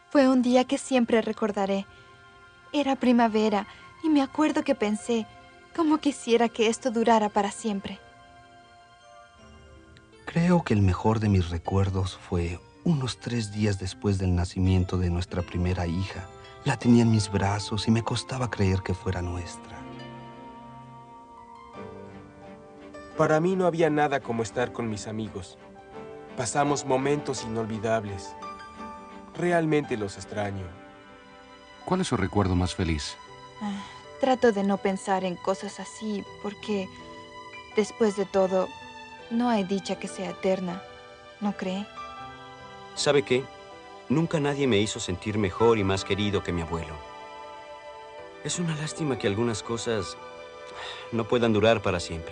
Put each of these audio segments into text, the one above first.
Fue un día que siempre recordaré. Era primavera y me acuerdo que pensé, cómo quisiera que esto durara para siempre. Creo que el mejor de mis recuerdos fue unos 3 días después del nacimiento de nuestra primera hija. La tenía en mis brazos y me costaba creer que fuera nuestra. Para mí no había nada como estar con mis amigos. Pasamos momentos inolvidables. Realmente los extraño. ¿Cuál es su recuerdo más feliz? Ah, trato de no pensar en cosas así porque, después de todo, no hay dicha que sea eterna, ¿no cree? ¿Sabe qué? Nunca nadie me hizo sentir mejor y más querido que mi abuelo. Es una lástima que algunas cosas no puedan durar para siempre.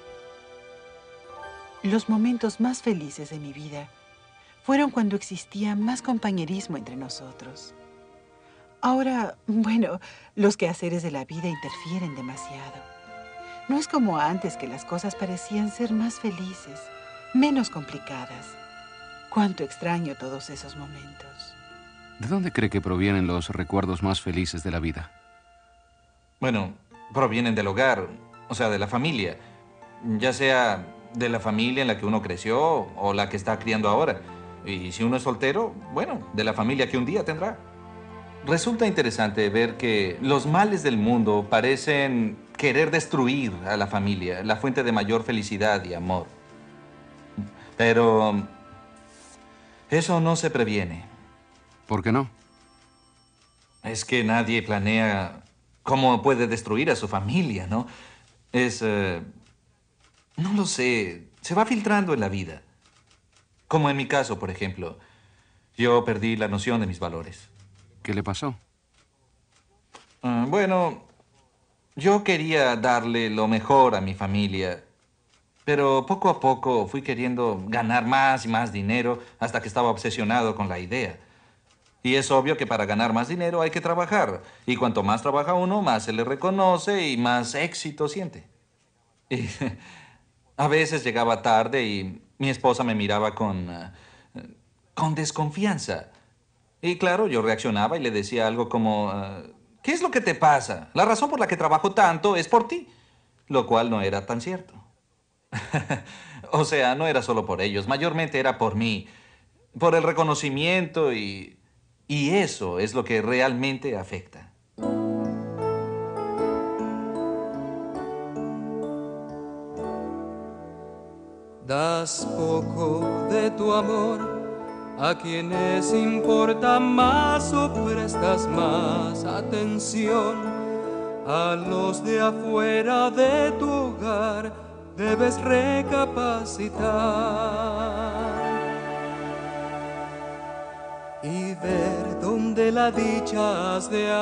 Los momentos más felices de mi vida fueron cuando existía más compañerismo entre nosotros. Ahora, bueno, los quehaceres de la vida interfieren demasiado. No es como antes, que las cosas parecían ser más felices, menos complicadas. Cuánto extraño todos esos momentos. ¿De dónde cree que provienen los recuerdos más felices de la vida? Bueno, provienen del hogar, o sea, de la familia. Ya sea de la familia en la que uno creció o la que está criando ahora. Y si uno es soltero, bueno, de la familia que un día tendrá. Resulta interesante ver que los males del mundo parecen querer destruir a la familia, la fuente de mayor felicidad y amor. Pero eso no se previene. ¿Por qué no? Es que nadie planea cómo puede destruir a su familia, ¿no? No lo sé, se va filtrando en la vida. Como en mi caso, por ejemplo, yo perdí la noción de mis valores. ¿Qué le pasó? Bueno, yo quería darle lo mejor a mi familia, pero poco a poco fui queriendo ganar más y más dinero hasta que estaba obsesionado con la idea. Y es obvio que para ganar más dinero hay que trabajar. Y cuanto más trabaja uno, más se le reconoce y más éxito siente. Y a veces llegaba tarde y mi esposa me miraba con desconfianza. Y claro, yo reaccionaba y le decía algo como, ¿qué es lo que te pasa? La razón por la que trabajo tanto es por ti. Lo cual no era tan cierto. O sea, no era solo por ellos, mayormente era por mí. Por el reconocimiento y eso es lo que realmente afecta. Das poco de tu amor a quienes importa más o prestas más atención. A los de afuera de tu hogar debes recapacitar y ver dónde la dicha has de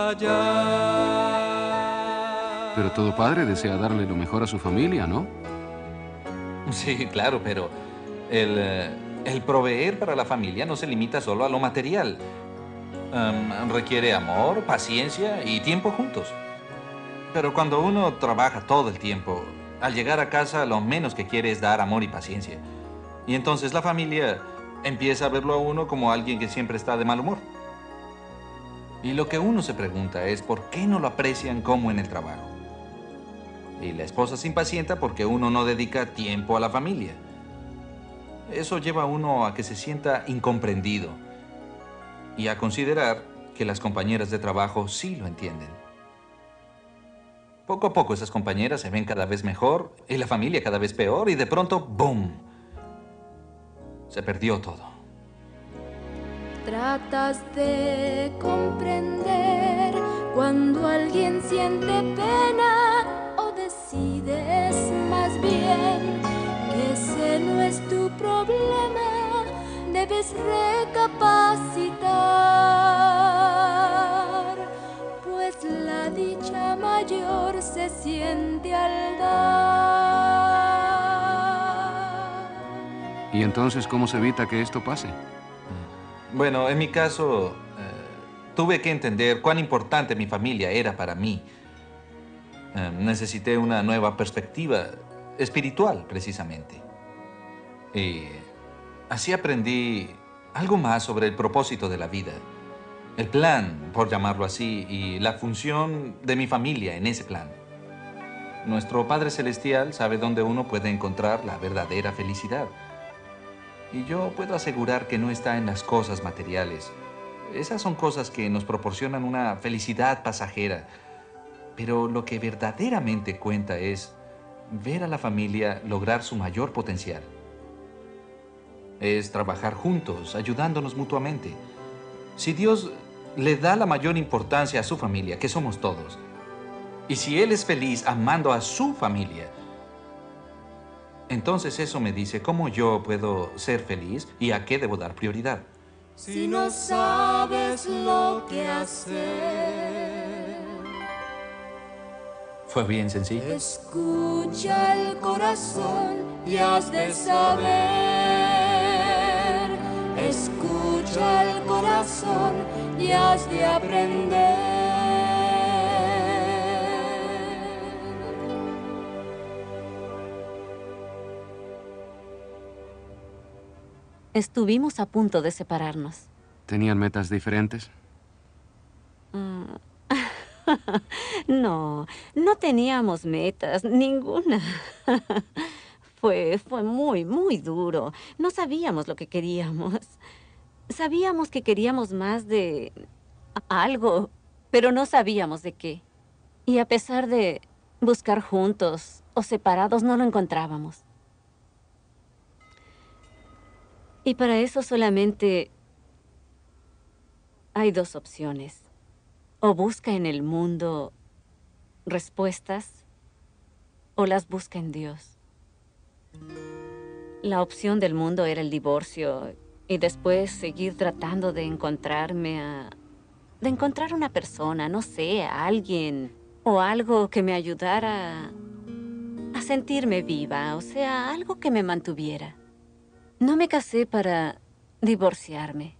hallar. Pero todo padre desea darle lo mejor a su familia, ¿no? Sí, claro, pero el proveer para la familia no se limita solo a lo material. Requiere amor, paciencia y tiempo juntos. Pero cuando uno trabaja todo el tiempo, al llegar a casa lo menos que quiere es dar amor y paciencia. Y entonces la familia empieza a verlo a uno como alguien que siempre está de mal humor. Y lo que uno se pregunta es por qué no lo aprecian como en el trabajo. Y la esposa se impacienta porque uno no dedica tiempo a la familia. Eso lleva a uno a que se sienta incomprendido y a considerar que las compañeras de trabajo sí lo entienden. Poco a poco esas compañeras se ven cada vez mejor y la familia cada vez peor y de pronto, ¡boom! Se perdió todo. Tratas de comprender cuando alguien siente pena o decides más bien que ese no es tu problema, debes recapacitar, pues la dicha mayor se siente al dar. ¿Y entonces cómo se evita que esto pase? Bueno, en mi caso, tuve que entender cuán importante mi familia era para mí. Necesité una nueva perspectiva espiritual, precisamente. Y así aprendí algo más sobre el propósito de la vida. el plan, por llamarlo así, y la función de mi familia en ese plan. Nuestro Padre Celestial sabe dónde uno puede encontrar la verdadera felicidad. Y yo puedo asegurar que no está en las cosas materiales. Esas son cosas que nos proporcionan una felicidad pasajera. Pero lo que verdaderamente cuenta es ver a la familia lograr su mayor potencial. Es trabajar juntos, ayudándonos mutuamente. Si Dios le da la mayor importancia a su familia, que somos todos, y si Él es feliz amando a su familia, entonces eso me dice cómo yo puedo ser feliz y a qué debo dar prioridad. Si no sabes lo que hacer, Fue bien sencillo. escucha el corazón y has de saber. Escucha el corazón y has de aprender. Estuvimos a punto de separarnos. ¿Tenían metas diferentes? No, no teníamos metas, ninguna. Fue muy, muy duro. No sabíamos lo que queríamos. Sabíamos que queríamos más de algo, pero no sabíamos de qué. Y a pesar de buscar juntos o separados, no lo encontrábamos. Y para eso solamente hay dos opciones. O busca en el mundo respuestas, o las busca en Dios. La opción del mundo era el divorcio, y después seguir tratando de encontrar una persona, no sé, a alguien, o algo que me ayudara a sentirme viva, o sea, algo que me mantuviera. No me casé para divorciarme.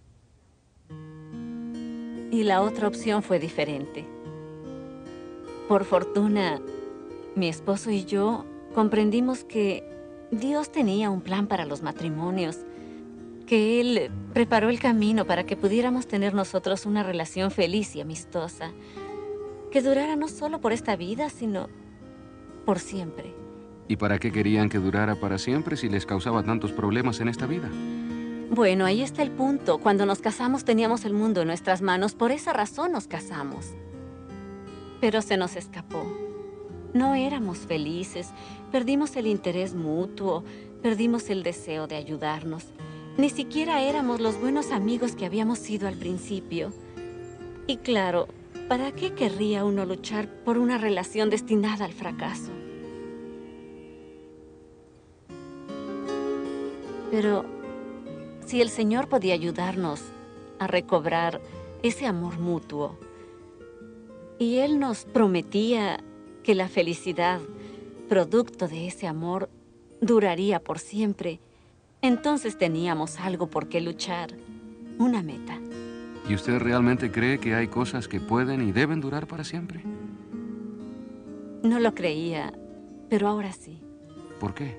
Y la otra opción fue diferente. Por fortuna, mi esposo y yo comprendimos que Dios tenía un plan para los matrimonios, que Él preparó el camino para que pudiéramos tener nosotros una relación feliz y amistosa, que durara no solo por esta vida, sino por siempre. ¿Y para qué querían que durara para siempre si les causaba tantos problemas en esta vida? Bueno, ahí está el punto. Cuando nos casamos teníamos el mundo en nuestras manos. Por esa razón nos casamos. Pero se nos escapó. No éramos felices. Perdimos el interés mutuo. Perdimos el deseo de ayudarnos. Ni siquiera éramos los buenos amigos que habíamos sido al principio. Y claro, ¿para qué querría uno luchar por una relación destinada al fracaso? Pero si el Señor podía ayudarnos a recobrar ese amor mutuo, y Él nos prometía que la felicidad, producto de ese amor, duraría por siempre, entonces teníamos algo por qué luchar, una meta. ¿Y usted realmente cree que hay cosas que pueden y deben durar para siempre? No lo creía, pero ahora sí. ¿Por qué?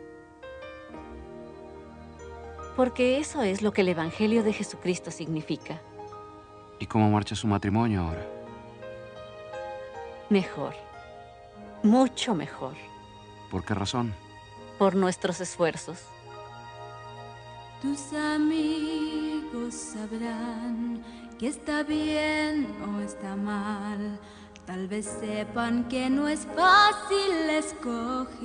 Porque eso es lo que el Evangelio de Jesucristo significa. ¿Y cómo marcha su matrimonio ahora? Mejor. Mucho mejor. ¿Por qué razón? Por nuestros esfuerzos. Tus amigos sabrán que está bien o está mal. Tal vez sepan que no es fácil escoger.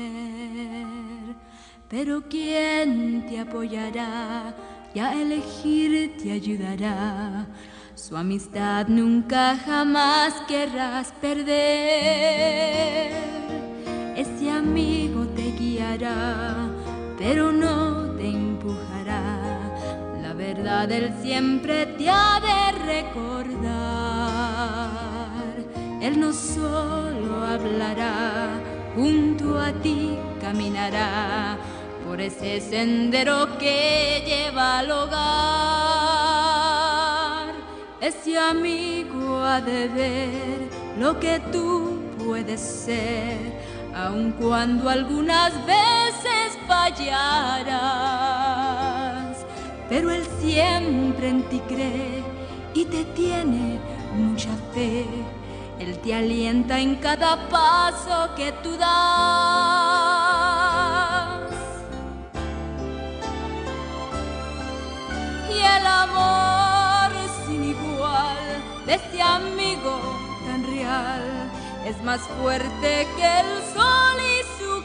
Pero ¿quién te apoyará y a elegir te ayudará? Su amistad nunca jamás querrás perder. Ese amigo te guiará, pero no te empujará. La verdad él siempre te ha de recordar. Él no solo hablará, junto a ti caminará por ese sendero que lleva al hogar. Ese amigo ha de ver lo que tú puedes ser, aun cuando algunas veces fallarás. Pero él siempre en ti cree y te tiene mucha fe. Él te alienta en cada paso que tú das. Y el amor sin igual de este amigo tan real es más fuerte que el sol y su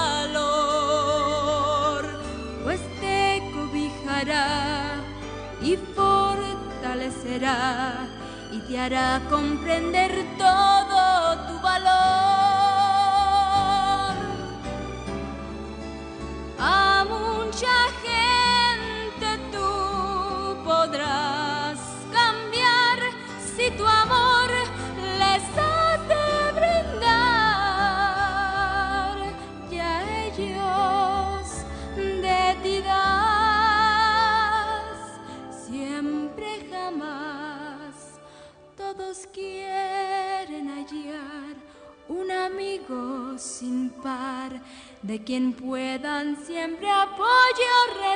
calor, pues te cobijará y fortalecerá y te hará comprender todo tu valor. A mucha gente tú podrás cambiar si tu amor les has de brindar, y a ellos de ti das siempre, jamás. Todos quieren hallar un amigo sin par, de quien puedan siempre apoyo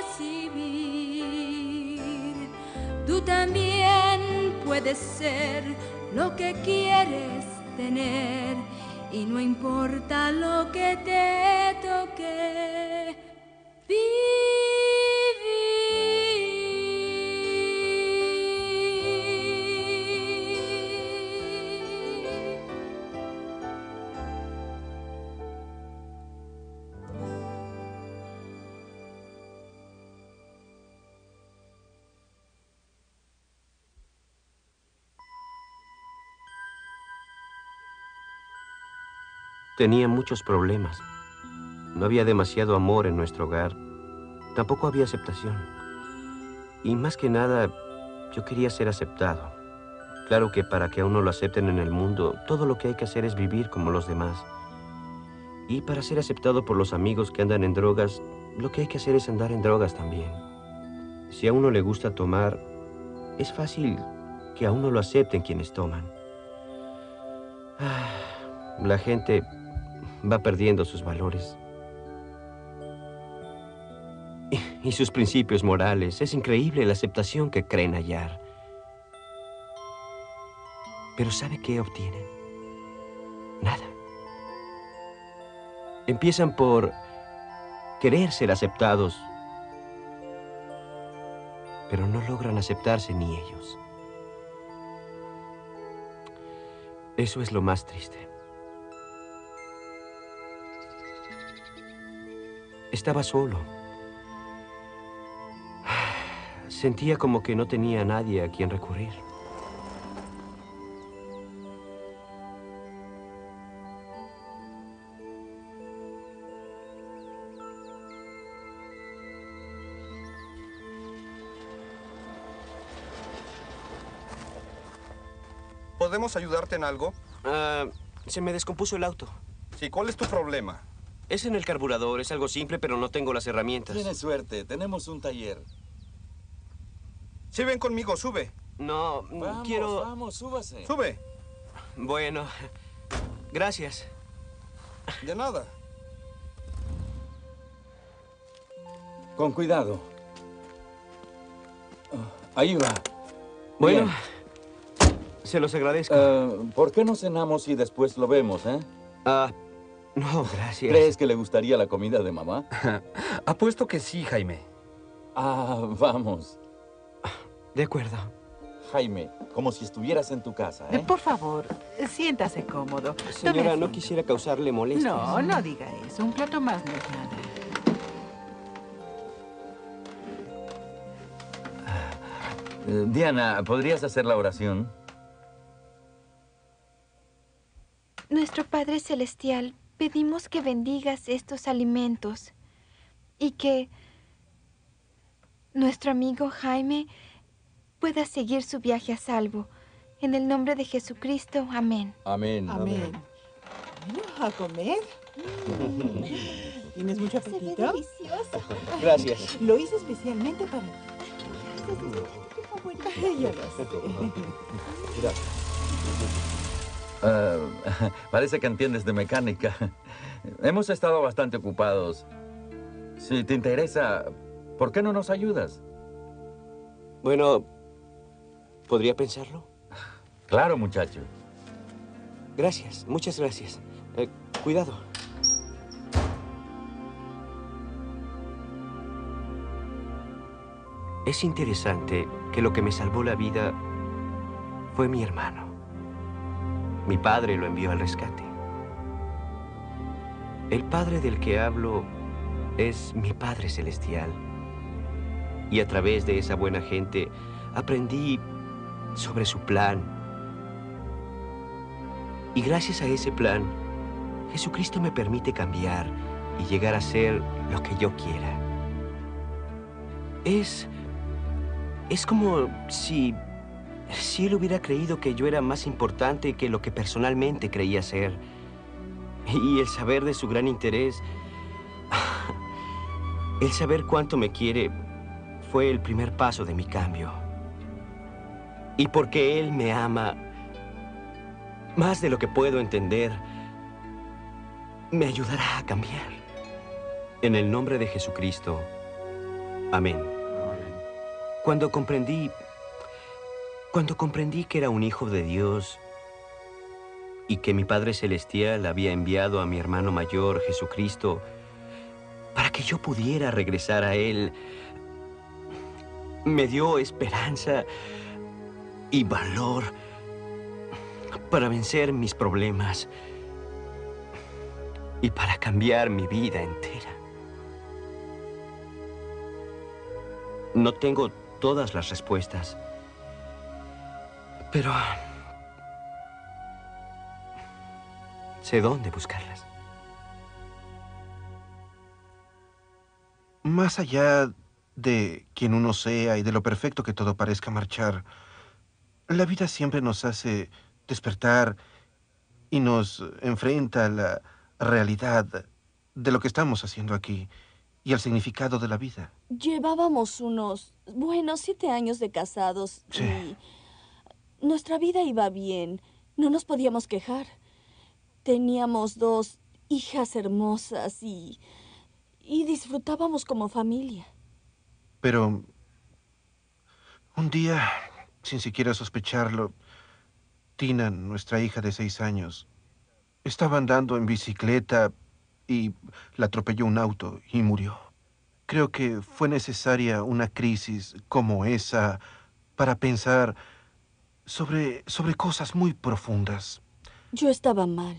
recibir. Tú también puedes ser lo que quieres tener, y no importa lo que te toque vivir. Tenía muchos problemas. No había demasiado amor en nuestro hogar. Tampoco había aceptación. Y más que nada, yo quería ser aceptado. Claro que para que a uno lo acepten en el mundo, todo lo que hay que hacer es vivir como los demás. Y para ser aceptado por los amigos que andan en drogas, lo que hay que hacer es andar en drogas también. Si a uno le gusta tomar, es fácil que a uno lo acepten quienes toman. La gente va perdiendo sus valores y sus principios morales. Es increíble la aceptación que creen hallar. Pero ¿sabe qué obtienen? Nada. Empiezan por querer ser aceptados, pero no logran aceptarse ni ellos. Eso es lo más triste. Estaba solo. Sentía como que no tenía a nadie a quien recurrir. ¿Podemos ayudarte en algo? Se me descompuso el auto. Sí, ¿cuál es tu problema? Es en el carburador. Es algo simple, pero no tengo las herramientas. Tienes suerte. Tenemos un taller. Sí, ven conmigo. Sube. No, vamos, quiero... Vamos, súbase. Sube. Bueno, gracias. De nada. Con cuidado. Ahí va. Bueno, Bien. Se los agradezco. ¿Por qué no cenamos y después lo vemos, No, gracias. ¿Crees que le gustaría la comida de mamá? Apuesto que sí, Jaime. Vamos. De acuerdo. Jaime, como si estuvieras en tu casa, Por favor, siéntase cómodo. Señora, Tome no asiento. quisiera causarle molestias. No, no diga eso. Un plato más no es nada. Diana, ¿podrías hacer la oración? Nuestro Padre Celestial, pedimos que bendigas estos alimentos y que nuestro amigo Jaime pueda seguir su viaje a salvo. En el nombre de Jesucristo, amén. Amén. Amén. Bueno, ¿a comer? ¿Tienes mucho apetito? Se ve delicioso. Gracias. Lo hice especialmente para ti. Yo lo sé. Parece que entiendes de mecánica. Hemos estado bastante ocupados. Si te interesa, ¿por qué no nos ayudas? Bueno, ¿Podría pensarlo? Claro, muchacho. Gracias, muchas gracias. Cuidado. Es interesante que lo que me salvó la vida fue mi hermano. Mi padre lo envió al rescate. El Padre del que hablo es mi Padre Celestial. Y a través de esa buena gente aprendí sobre su plan. Y gracias a ese plan, Jesucristo me permite cambiar y llegar a ser lo que yo quiera. Es como si él hubiera creído que yo era más importante que lo que personalmente creía ser. Y el saber de su gran interés, el saber cuánto me quiere, fue el primer paso de mi cambio. Y porque Él me ama más de lo que puedo entender, me ayudará a cambiar. En el nombre de Jesucristo. Amén. Cuando comprendí que era un hijo de Dios y que mi Padre Celestial había enviado a mi hermano mayor, Jesucristo, para que yo pudiera regresar a Él, me dio esperanza y valor para vencer mis problemas y para cambiar mi vida entera. No tengo todas las respuestas, pero sé dónde buscarlas. Más allá de quien uno sea y de lo perfecto que todo parezca marchar, la vida siempre nos hace despertar y nos enfrenta a la realidad de lo que estamos haciendo aquí y al significado de la vida. Llevábamos unos, 7 años de casados. Sí. Y nuestra vida iba bien. No nos podíamos quejar. Teníamos 2 hijas hermosas y disfrutábamos como familia. Pero un día, sin siquiera sospecharlo, Tina, nuestra hija de 6 años, estaba andando en bicicleta y la atropelló un auto y murió. Creo que fue necesaria una crisis como esa para pensar sobre cosas muy profundas. Yo estaba mal.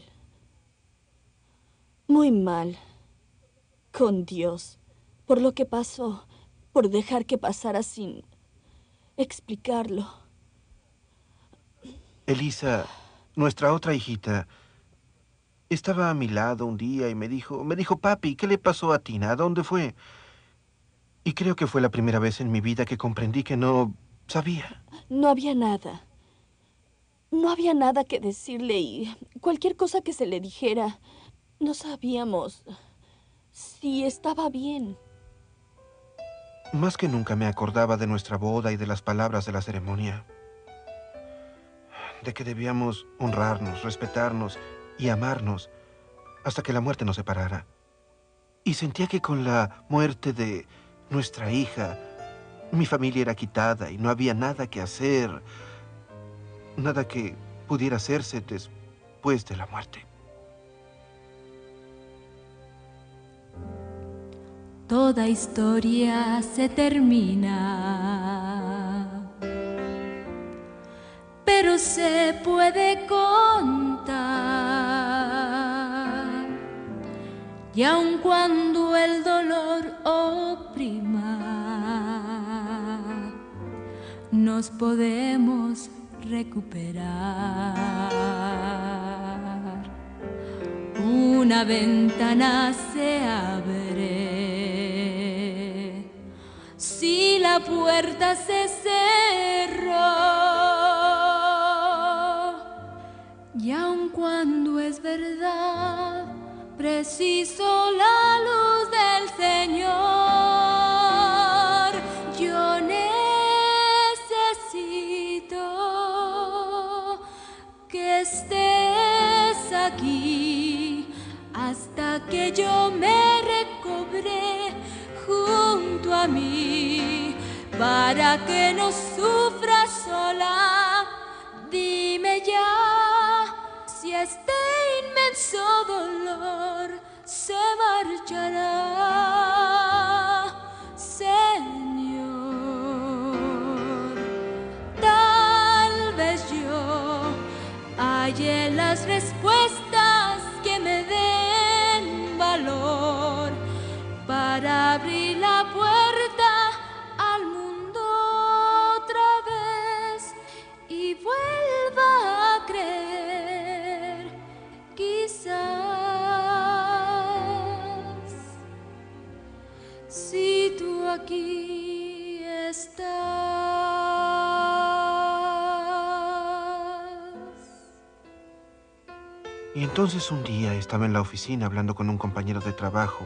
Muy mal. Con Dios. Por lo que pasó. Por dejar que pasara sin explicarlo. Elisa, nuestra otra hijita, estaba a mi lado un día y me dijo, papi, ¿qué le pasó a Tina? ¿A dónde fue? Y creo que fue la primera vez en mi vida que comprendí que no sabía. No había nada. No había nada que decirle y cualquier cosa que se le dijera, no sabíamos si estaba bien. Más que nunca me acordaba de nuestra boda y de las palabras de la ceremonia. De que debíamos honrarnos, respetarnos y amarnos hasta que la muerte nos separara. Y sentía que con la muerte de nuestra hija, mi familia era quitada y no había nada que hacer, nada que pudiera hacerse después de la muerte. Toda historia se termina, pero se puede contar. Y aun cuando el dolor oprima, nos podemos recuperar. Una ventana se abre si la puerta se cerró. Y aun cuando es verdad, preciso la luz del Señor. Yo necesito que estés aquí hasta que yo me recobre junto a mí, para que no sufras sola. este inmenso dolor se marchará, Señor. Tal vez yo halle las respuestas que me den valor para abrir la puerta al mundo otra vez y vuelva a creer, quizás, si tú aquí estás. Y entonces un día estaba en la oficina hablando con un compañero de trabajo.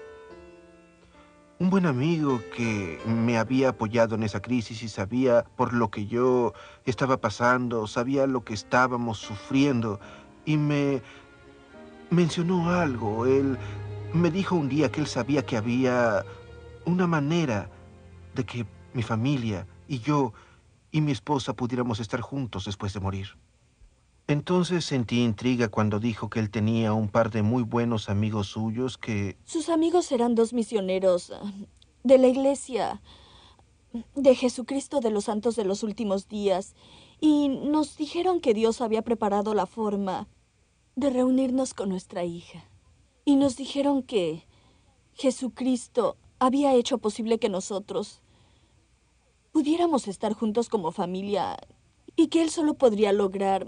Un buen amigo que me había apoyado en esa crisis y sabía por lo que yo estaba pasando, sabía lo que estábamos sufriendo y me mencionó algo. Él me dijo un día que él sabía que había una manera de que mi familia y yo y mi esposa pudiéramos estar juntos después de morir. Entonces sentí intriga cuando dijo que él tenía un par de muy buenos amigos suyos que... Sus amigos eran 2 misioneros de la iglesia de Jesucristo de los Santos de los Últimos Días y nos dijeron que Dios había preparado la forma de reunirnos con nuestra hija. Y nos dijeron que Jesucristo había hecho posible que nosotros pudiéramos estar juntos como familia y que Él solo podría lograr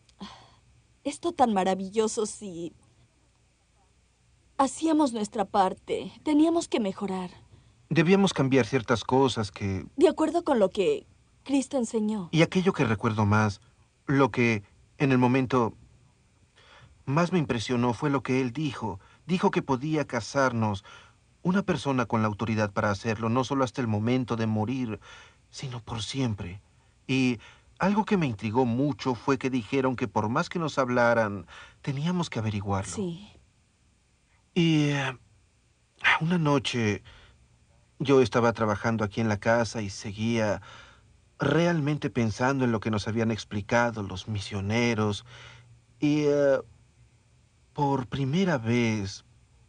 esto tan maravilloso si hacíamos nuestra parte. Teníamos que mejorar. Debíamos cambiar ciertas cosas que... De acuerdo con lo que Cristo enseñó. Y aquello que recuerdo más, lo que en el momento más me impresionó fue lo que él dijo. Dijo que podía casarnos una persona con la autoridad para hacerlo, no solo hasta el momento de morir, sino por siempre. Y algo que me intrigó mucho fue que dijeron que por más que nos hablaran, teníamos que averiguarlo. Sí. Y una noche yo estaba trabajando aquí en la casa y seguía realmente pensando en lo que nos habían explicado los misioneros. Y por primera vez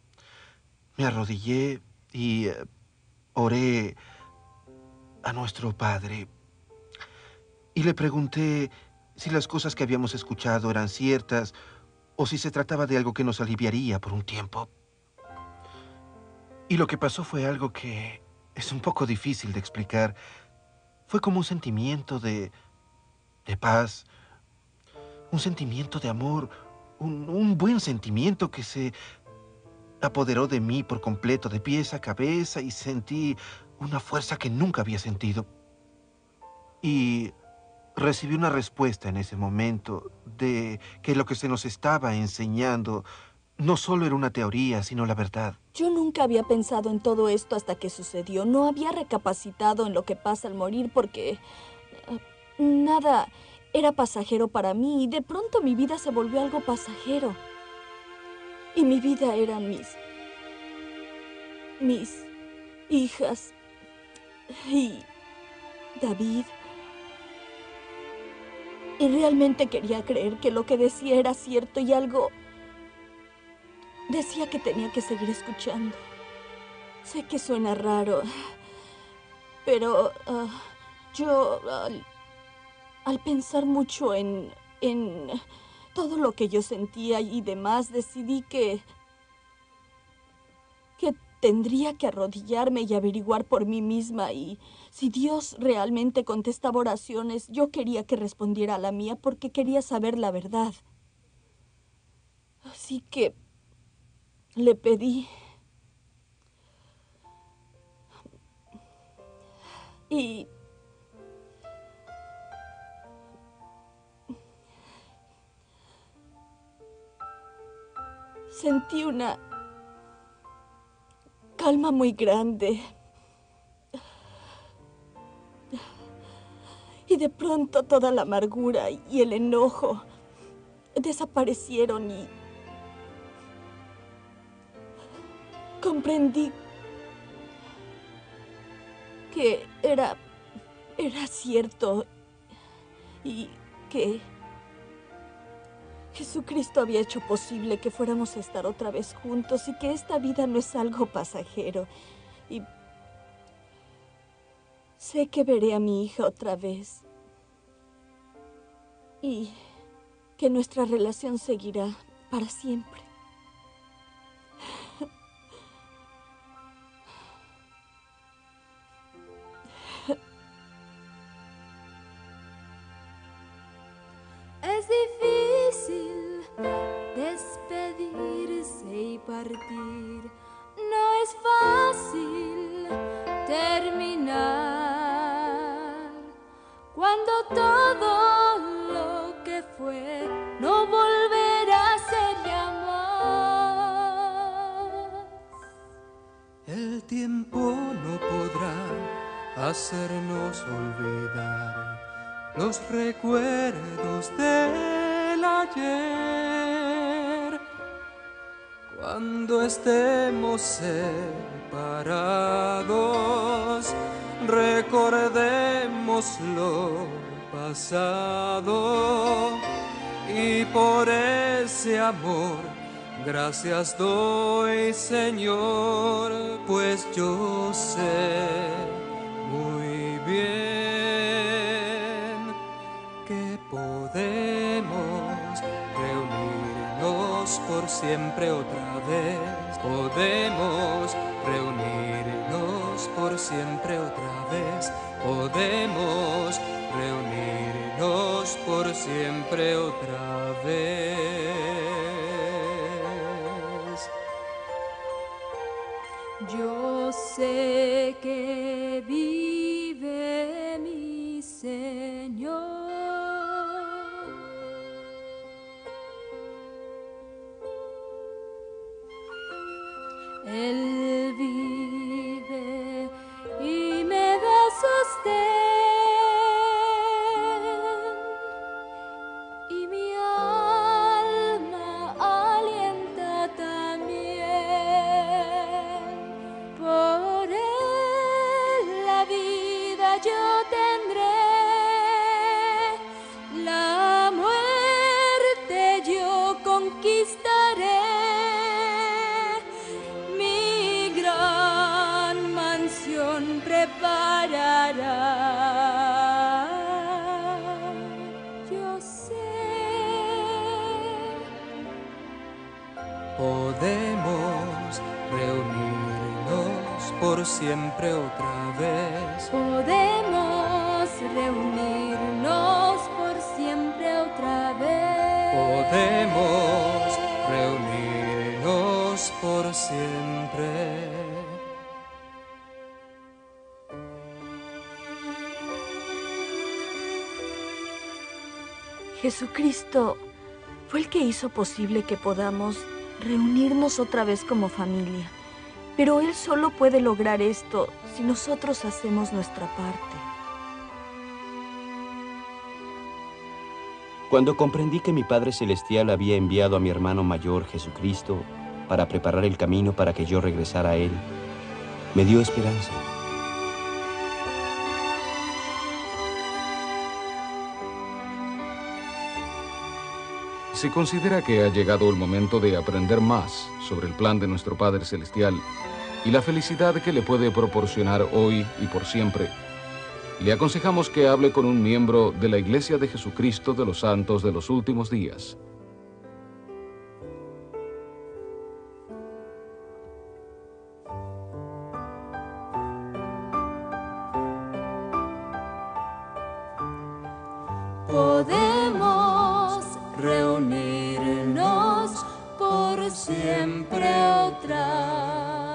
me arrodillé y oré a nuestro Padre. Y le pregunté si las cosas que habíamos escuchado eran ciertas o si se trataba de algo que nos aliviaría por un tiempo. Y lo que pasó fue algo que es un poco difícil de explicar. Fue como un sentimiento de paz, un sentimiento de amor, un buen sentimiento que se apoderó de mí por completo, de pies a cabeza, y sentí una fuerza que nunca había sentido. Y recibí una respuesta en ese momento de que lo que se nos estaba enseñando no solo era una teoría, sino la verdad. Yo nunca había pensado en todo esto hasta que sucedió. No había recapacitado en lo que pasa al morir porque nada era pasajero para mí y de pronto mi vida se volvió algo pasajero. Y mi vida eran mis hijas y David. Y realmente quería creer que lo que decía era cierto y algo decía que tenía que seguir escuchando. Sé que suena raro, pero yo al pensar mucho en todo lo que yo sentía y demás, decidí que tendría que arrodillarme y averiguar por mí misma. Y si Dios realmente contestaba oraciones, yo quería que respondiera a la mía porque quería saber la verdad. Así que le pedí. Y sentí una calma muy grande. Y de pronto toda la amargura y el enojo desaparecieron y comprendí que era cierto y que Jesucristo había hecho posible que fuéramos a estar otra vez juntos y que esta vida no es algo pasajero. Y sé que veré a mi hija otra vez. Y que nuestra relación seguirá para siempre. Es difícil despedirse y partir. No es fácil terminar cuando todo lo que fue no volverá a ser jamás. El tiempo no podrá hacernos olvidar los recuerdos del ayer. Cuando estemos separados, recordemos lo pasado y por ese amor gracias doy, Señor, pues yo sé muy bien que podemos reunirnos por siempre otra vez. Podemos reunirnos por siempre otra vez. Podemos reunirnos por siempre otra vez. Yo sé que vive mi Señor. Él vive y me da sostén, y mi alma alienta también. Por él la vida yo tendré, la muerte yo conquistaré. Preparará. Yo sé. Podemos reunirnos por siempre otra vez. Podemos reunirnos por siempre otra vez. Podemos reunirnos por siempre. Jesucristo fue el que hizo posible que podamos reunirnos otra vez como familia. Pero Él solo puede lograr esto si nosotros hacemos nuestra parte. Cuando comprendí que mi Padre Celestial había enviado a mi hermano mayor, Jesucristo, para preparar el camino para que yo regresara a Él, me dio esperanza. Se considera que ha llegado el momento de aprender más sobre el plan de nuestro Padre Celestial y la felicidad que le puede proporcionar hoy y por siempre. Le aconsejamos que hable con un miembro de la Iglesia de Jesucristo de los Santos de los Últimos Días. Podemos reunirnos por siempre otra